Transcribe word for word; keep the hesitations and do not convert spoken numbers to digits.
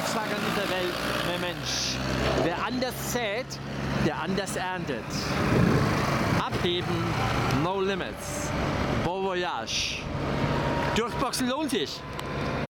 Volkswagen dieser Welt mehr Mensch. Wer anders sät, der anders erntet. Abheben, no limits. Bon voyage. Durchboxen lohnt sich.